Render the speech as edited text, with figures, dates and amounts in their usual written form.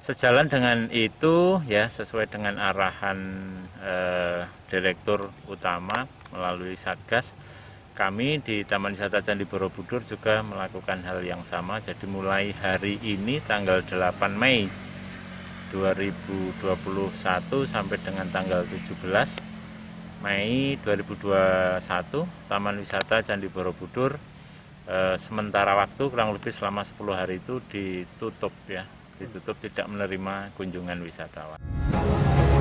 Sejalan dengan itu ya, sesuai dengan arahan Direktur Utama melalui Satgas, kami di Taman Wisata Candi Borobudur juga melakukan hal yang sama. Jadi mulai hari ini tanggal 8 Mei 2021 sampai dengan tanggal 17 Mei 2021, Taman Wisata Candi Borobudur sementara waktu kurang lebih selama 10 hari itu ditutup ya, ditutup, tidak menerima kunjungan wisatawan.